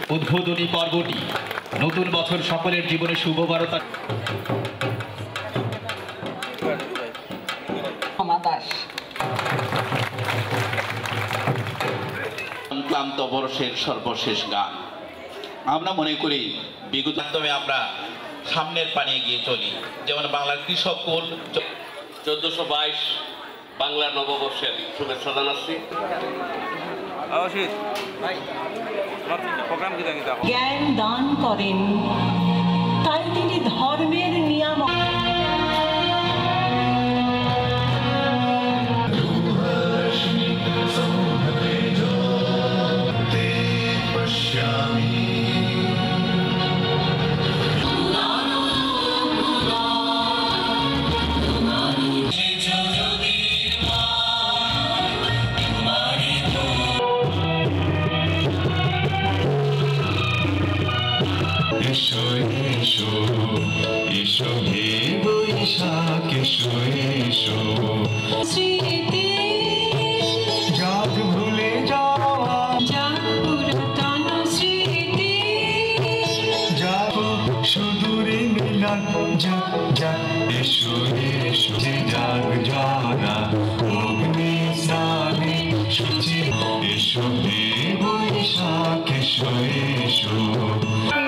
উদ্বোধনী পর্বটি নতুন বছর সকলের জীবনে শুভ বার্তা। ক্লান্ত বর্ষের সর্বশেষ গান আমরা মনে করি বিগত মাধ্যমে আমরা সামনের পানে এগিয়ে চলি। যেমন বাংলার কৃষক কুল 1422 বাংলার নববর্ষের শুভেচ্ছা জানাচ্ছি। জ্ঞান দান করেন, তাই তিনি ধর্মের নিয়ামক। এসো এসো এসো হে বৈশাখ এসো এসো স্মৃতি যাক ভুলে যাওয়া যাক পুরাতন স্মৃতি যাক সুদূরে মিলন যাক যাক এসো এসো যাক যারা অগ্নি স্নানে শুচি এসো হে বৈশাখ এসো এসো